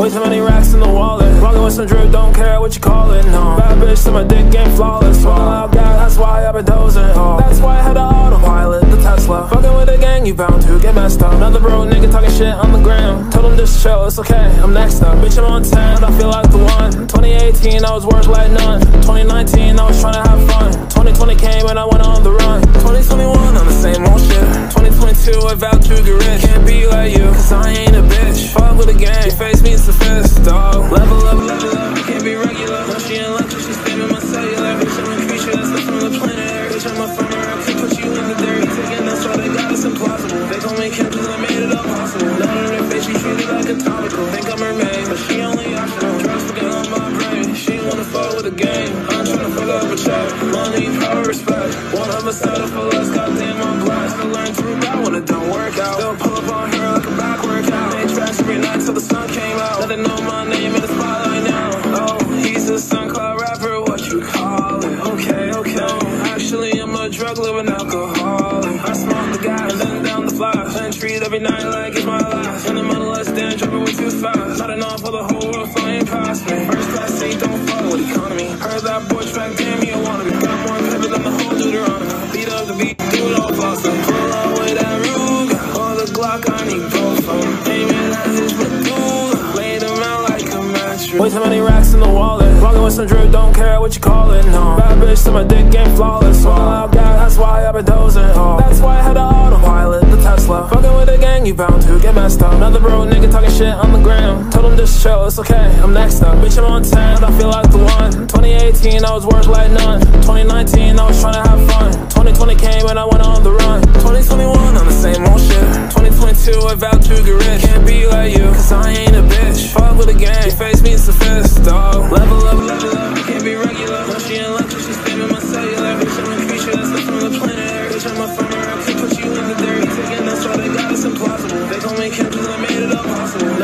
Way too many racks in the wallet. Rockin' with some drip, don't care what you call it, no. Bad bitch, so my dick ain't flawless. Smoking loud gas, that's why I've been dozing. Oh, that's why I had the autopilot, the Tesla. Fucking with the gang, you bound to get messed up. Another broke nigga talking shit on the gram. Told him just chill, it's okay, I'm next up. Bitch, I'm on 10, I feel like the one. 2018, I was work like none. 2019, I was trying to have fun. 2020 came and I went on the run. 2021, on the same old shit. 2022, I vowed to get rich. Can't be like you, cause I ain't a bitch. Fuck with the gang, your face meets the fist, dog. Level up, can't be regular. No, she ain't lucky, she's spamming my cellular. Bitch, I'm a creature that's not from the planet Earth. Bitch, I'm a farmer, I can put you in the dirt. Taking that's why they got us implausible. They call me Kim cause I made it all possible. Not on her face, she treated like a topical. Think I'm her main, but she only optional. Drugs forget on my brain, she ain't wanna fuck with the game. I'm tryna fuck up a check. Money, power, respect. One of us settle for less, goddamn I'm blessed. I learned to rebel when it don't work out. Still pull up on her like a back workout. Made tracks every night till the sun came out. Now they know my name in the spotlight now. Oh, he's a SoundCloud rapper, what you call it? Okay. Actually, I'm a drug living alcoholic. I smoke the gas and then down the flash. And treat every night like it's my last. In the middle of the stand, driving way too fast. Not enough for the whole world flying past me. First class seat, don't fuck with economy. Heard that boy track, damn, you wanted me. Got more paper than the whole Deuteronomy. Beat up the beat, do it all flossing. Pull out with that Ruger. Or the Glock, I need both of them. Aim it at his medulla. Lay them out like a mattress. Way too many racks in the wallet. Rockin' with some drip, don't care what you call it, no. Bad bitch, so my dick ain't flawless. Smoking loud gas, that's why I've been dozing. Oh, that's why I had the autopilot, the Tesla. Fucking with the gang, you bound to get messed up. Another broke nigga talking shit on the gram. Told him just chill, it's okay, I'm next up. Bitch, I'm on 10, I feel like the one. 2018, I was work like none. 2019, I was trying to have fun. 2020 came and I went on the run. 2021, on the same old shit. 2022, I vowed to get rich. Can't be like you, cause I ain't a bitch. Fuck with the gang, your face meets the fist, dog. Level up, can't be regular. No, she ain't lucky, she's spamming my cellular. Bitch, I'm a creature that's not from the planet Earth. Bitch, I'm a farmer, I can put you in the dirt. Taking that's why they got us implausible. They call me Kim cause I made it all possible.